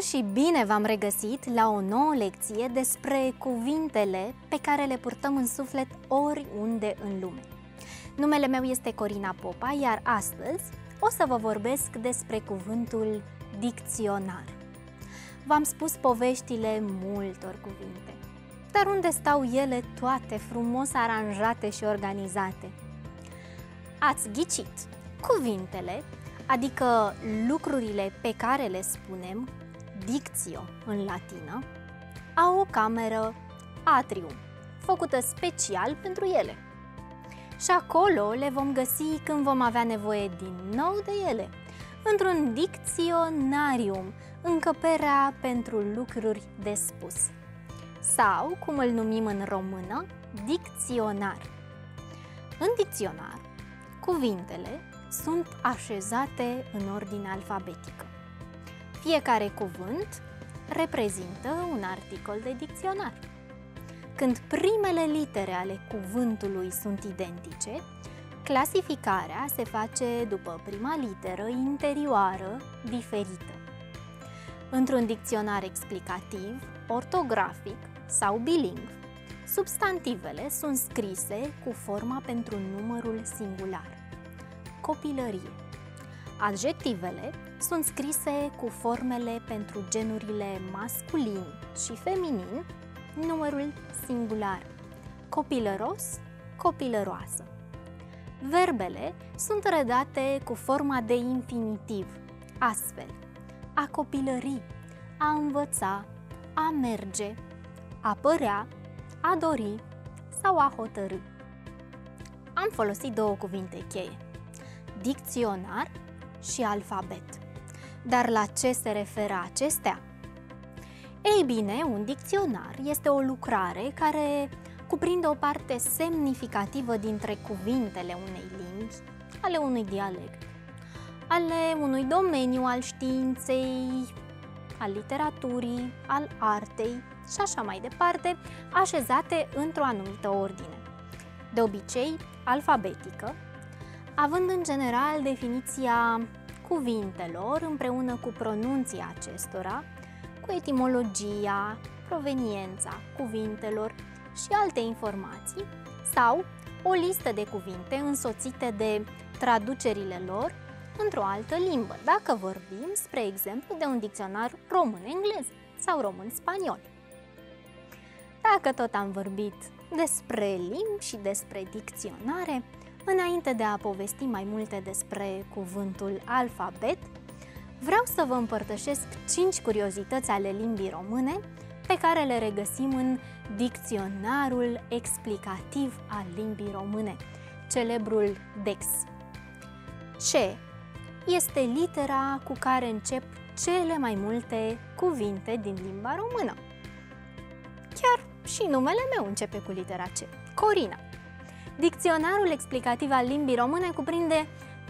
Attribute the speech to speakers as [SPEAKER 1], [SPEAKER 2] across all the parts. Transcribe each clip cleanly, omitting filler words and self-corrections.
[SPEAKER 1] și bine v-am regăsit la o nouă lecție despre cuvintele pe care le purtăm în suflet oriunde în lume. Numele meu este Corina Popa, iar astăzi o să vă vorbesc despre cuvântul dicționar. V-am spus poveștile multor cuvinte, dar unde stau ele toate frumos aranjate și organizate? Ați ghicit! Cuvintele, adică lucrurile pe care le spunem, dictio în latină, au o cameră atrium, făcută special pentru ele. Și acolo le vom găsi când vom avea nevoie din nou de ele, într-un dicționarium, încăperea pentru lucruri de spus. Sau, cum îl numim în română, dicționar. În dicționar, cuvintele sunt așezate în ordine alfabetică. Fiecare cuvânt reprezintă un articol de dicționar. Când primele litere ale cuvântului sunt identice, clasificarea se face după prima literă interioară diferită. Într-un dicționar explicativ, ortografic sau bilingv, substantivele sunt scrise cu forma pentru numărul singular, copilărie. Adjectivele sunt scrise cu formele pentru genurile masculin și feminin, numărul singular, copilăros, copilăroasă. Verbele sunt redate cu forma de infinitiv, astfel: a copilări, a învăța, a merge, a părea, a dori sau a hotărî. Am folosit două cuvinte cheie: dicționar și alfabet. Dar la ce se referă acestea? Ei bine, un dicționar este o lucrare care cuprinde o parte semnificativă dintre cuvintele unei limbi, ale unui dialect, ale unui domeniu al științei, al literaturii, al artei și așa mai departe, așezate într-o anumită ordine, de obicei alfabetică, având în general definiția cuvintelor împreună cu pronunția acestora, cu etimologia, proveniența cuvintelor și alte informații, sau o listă de cuvinte însoțite de traducerile lor într-o altă limbă, dacă vorbim, spre exemplu, de un dicționar român-englez sau român-spaniol. Dacă tot am vorbit despre limbi și despre dicționare, înainte de a povesti mai multe despre cuvântul alfabet, vreau să vă împărtășesc 5 curiozități ale limbii române pe care le regăsim în Dicționarul explicativ al limbii române, celebrul DEX. C este litera cu care încep cele mai multe cuvinte din limba română. Chiar și numele meu începe cu litera C, Corina. Dicționarul explicativ al limbii române cuprinde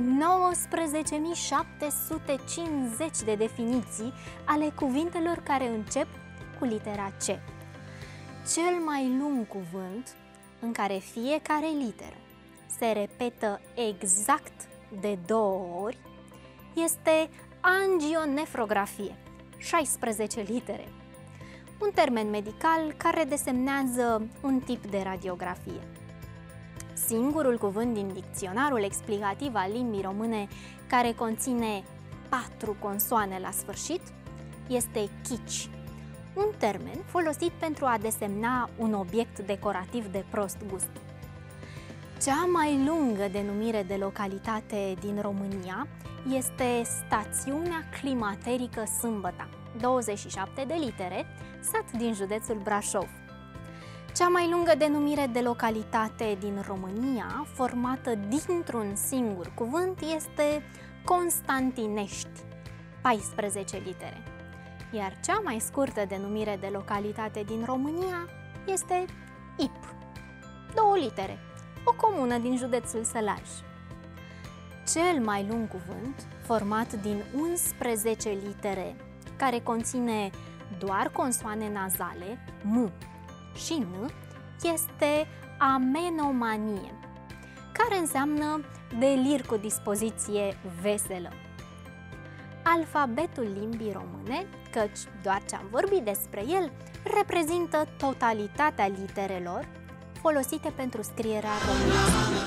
[SPEAKER 1] 19.750 de definiții ale cuvintelor care încep cu litera C. Cel mai lung cuvânt în care fiecare literă se repetă exact de 2 ori este angionefrografie, 16 litere, un termen medical care desemnează un tip de radiografie. Singurul cuvânt din dicționarul explicativ al limbii române care conține 4 consoane la sfârșit este chici, un termen folosit pentru a desemna un obiect decorativ de prost gust. Cea mai lungă denumire de localitate din România este Stațiunea Climaterică Sâmbăta, 27 de litere, sat din județul Brașov. Cea mai lungă denumire de localitate din România, formată dintr-un singur cuvânt, este Constantinești, 14 litere. Iar cea mai scurtă denumire de localitate din România este Ip, 2 litere, o comună din județul Sălaj. Cel mai lung cuvânt, format din 11 litere, care conține doar consoane nazale, M și N, este amenomanie, care înseamnă delir cu dispoziție veselă. Alfabetul limbii române căci doar ce am vorbit despre el reprezintă totalitatea literelor folosite pentru scrierea românească.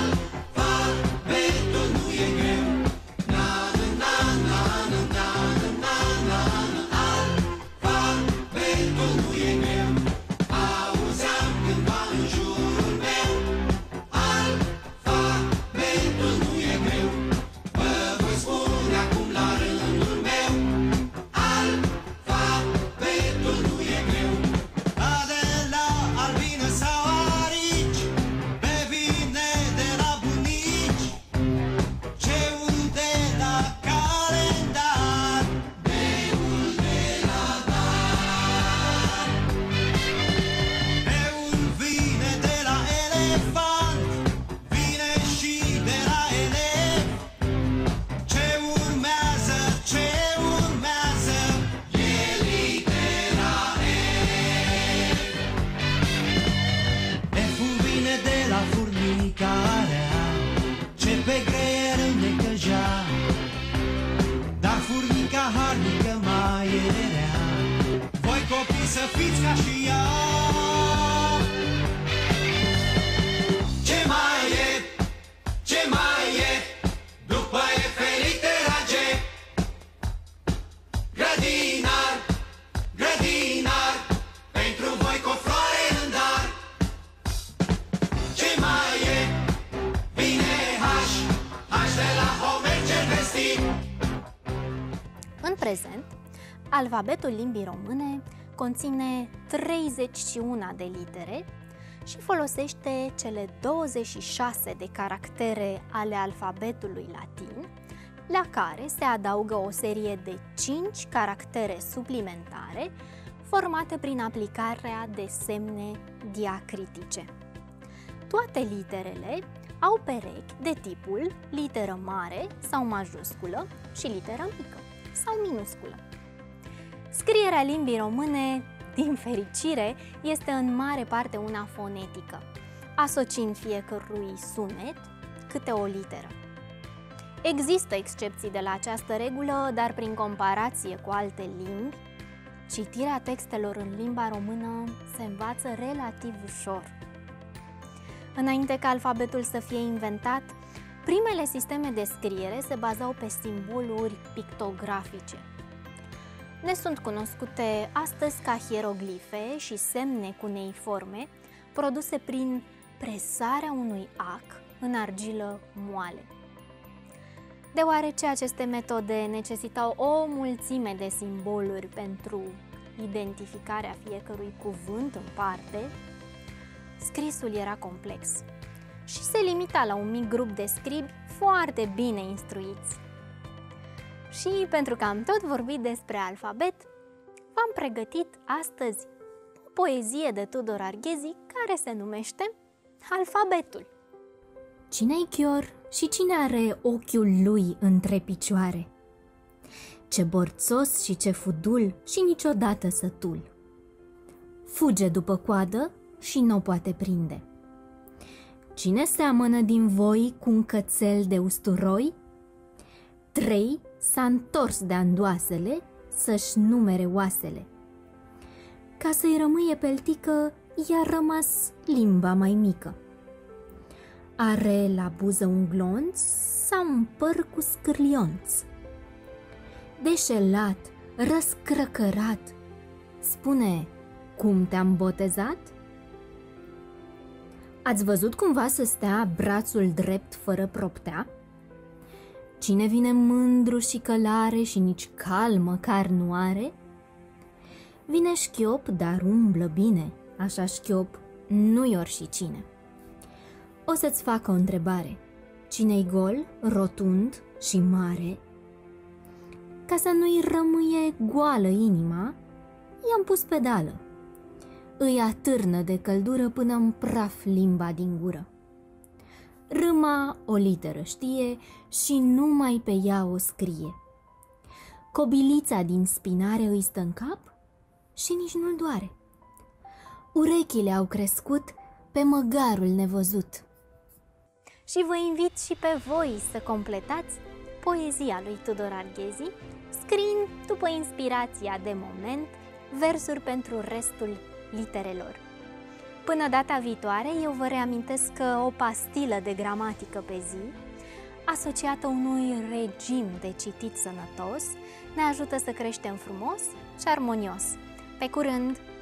[SPEAKER 2] Să fiți ca și ea. Ce mai e? Ce mai e? După F litera G. Grădinar, grădinar, pentru voi cu o floare în dar. Ce mai e? Vine H, H de la Homer cel vestit.
[SPEAKER 1] În prezent, alfabetul limbii române conține 31 de litere și folosește cele 26 de caractere ale alfabetului latin, la care se adaugă o serie de 5 caractere suplimentare formate prin aplicarea de semne diacritice. Toate literele au perechi de tipul literă mare sau majusculă și literă mică sau minusculă. Scrierea limbii române, din fericire, este în mare parte una fonetică, asociind fiecărui sunet câte o literă. Există excepții de la această regulă, dar prin comparație cu alte limbi, citirea textelor în limba română se învață relativ ușor. Înainte ca alfabetul să fie inventat, primele sisteme de scriere se bazau pe simboluri pictografice. Ne sunt cunoscute astăzi ca hieroglife și semne cuneiforme produse prin presarea unui ac în argilă moale. Deoarece aceste metode necesitau o mulțime de simboluri pentru identificarea fiecărui cuvânt în parte, scrisul era complex și se limita la un mic grup de scribi foarte bine instruiți. Și pentru că am tot vorbit despre alfabet, v-am pregătit astăzi o poezie de Tudor Arghezi care se numește Alfabetul.
[SPEAKER 3] Cine-i chior și cine are ochiul lui între picioare? Ce borțos și ce fudul și niciodată sătul. Fuge după coadă și n-o poate prinde. Cine seamănă din voi cu un cățel de usturoi? 3 s-a întors de andoasele să-și numere oasele. Ca să-i rămâie peltică, i-a rămas limba mai mică. Are la buză un glonț sau un păr cu scârlionț. Deșelat, răscrăcărat, spune, cum te-am botezat? Ați văzut cumva să stea brațul drept fără proptea? Cine vine mândru și călare și nici cal măcar nu are? Vine șchiop, dar umblă bine, așa șchiop nu-i oricine. O să-ți fac o întrebare. Cine-i gol, rotund și mare? Ca să nu-i rămâie goală inima, i-am pus pedală. Îi atârnă de căldură până în praf limba din gură. Râma o literă știe și numai pe ea o scrie. Cobilița din spinare îi stă în cap și nici nu-l doare. Urechile au crescut pe măgarul nevăzut.
[SPEAKER 1] Și vă invit și pe voi să completați poezia lui Tudor Arghezi, scriind, după inspirația de moment, versuri pentru restul literelor. Până data viitoare, eu vă reamintesc că o pastilă de gramatică pe zi, asociată unui regim de citit sănătos, ne ajută să creștem frumos și armonios. Pe curând!